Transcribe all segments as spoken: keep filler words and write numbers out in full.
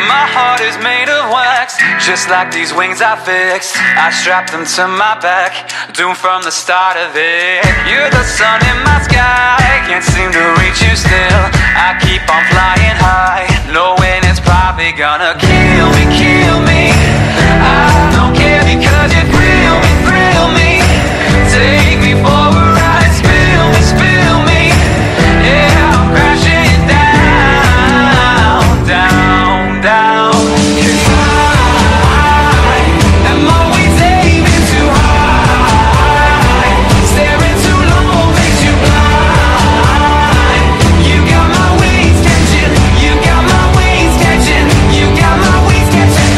My heart is made of wax, just like these wings I fixed. I strapped them to my back, doomed from the start of it. You're the sun in my sky, can't seem to reach you still. I keep on flying high, knowing it's probably gonna kill me, kill me. I don't care because you thrill me, thrill me. Take me for a ride, spill me, spill me. Yeah, I'm crashing down, down, down. 'Cause I am always aiming too high. Staring too low makes you blind. You got my wings catching, you got my wings catching, you got my wings catching.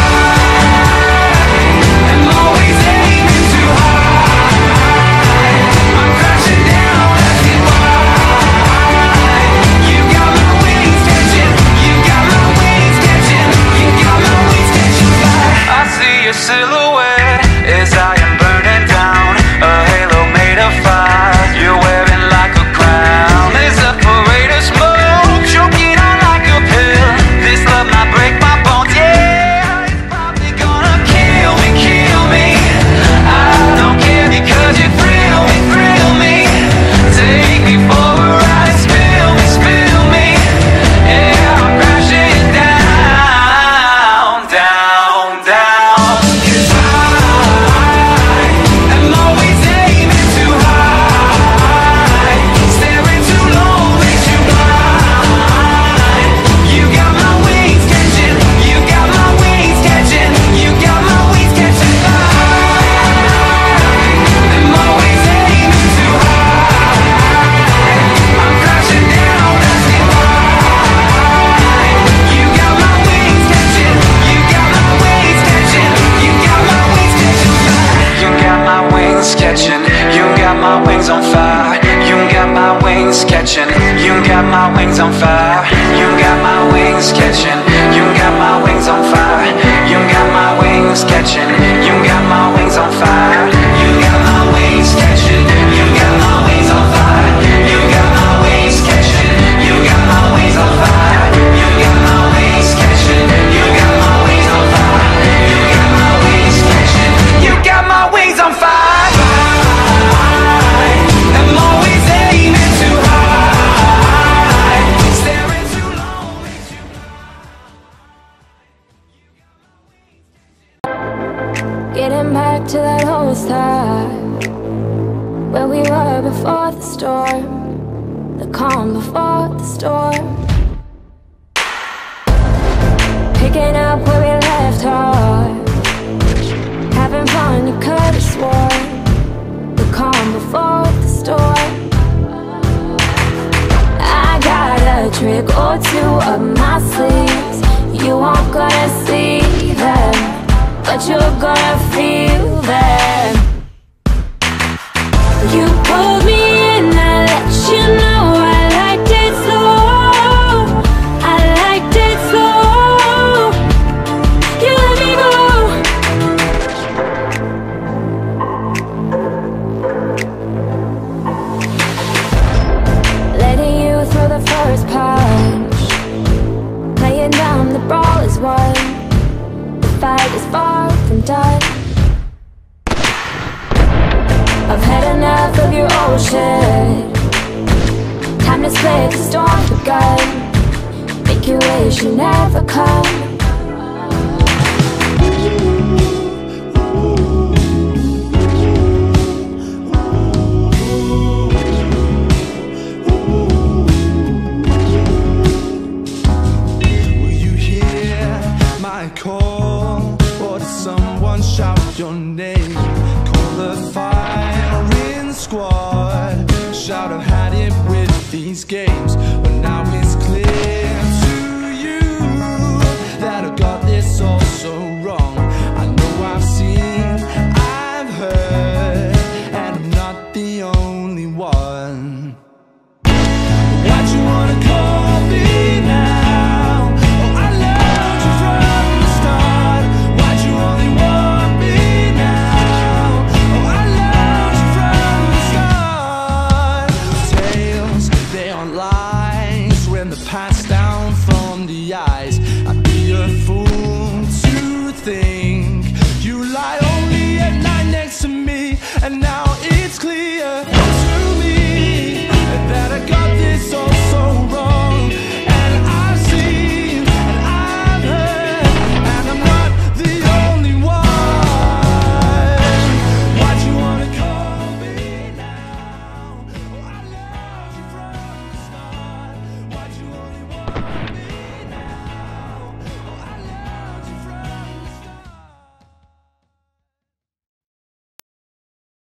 I am always aiming too high. I'm crashing down, asking why. You got my wings catching, you got my wings catching, you got my wings catching fire. I see your silhouette as I am burning down, a halo made of fire. You're wearing like a crown. There's a parade of smoke, choking on like a pill. This love might break my bones, yeah. It's probably gonna kill me, kill me. I don't care because you thrill me, thrill me. Take me for a ride, spill me, spill me. Yeah, I'm crashing down, down, down. 'Cause I am always aiming too high. Staring too low makes you blind. You got my wings catching, you got my wings catching, you got my wings catching fire. I'm always aiming too high. I'm crashing down, asking why. You got my wings catching, you got my wings catching, you got my wings catching fire. You got my wings catching, you got my wings on fire. You got my wings catching, you got my wings on fire. You got my wings catching, you got my wings on fire. You got my wings catching, you got my wings on fire. You got my wings catching, you got my wings on fire. You got my wings catching, you got my wings on fire. You got my wings catching, you got my wings on fire. You got my wings catching, you got my wings on fire. I'm always aiming too high. Staring too low makes you blind. Getting back to that old start, where we were before the storm, the calm before the storm. Picking up where we left off, having fun, you could have sworn, the calm before the storm. I got a trick or two up my sleeves. You aren't gonna see them, but you're gonna feel them. You pulled me in, I let you know I liked it slow. I liked it slow. You let me go. Letting you throw the first punch, laying down the brawl is won. The fight is far from done. I've had enough of your ocean. Time to split the storm begun. Make you wish you never come. Will you hear my call, or does someone shout your name? Call the firing squad. Shout I've had it with these games, but now it's clear to you that I got this all so wrong. I know I've seen, I've heard, and I'm not the only one. Why'd you wanna call me now? Oh, I loved you from the start. Why'd you only want me now? be a fool to think you lie only at night next to me, and now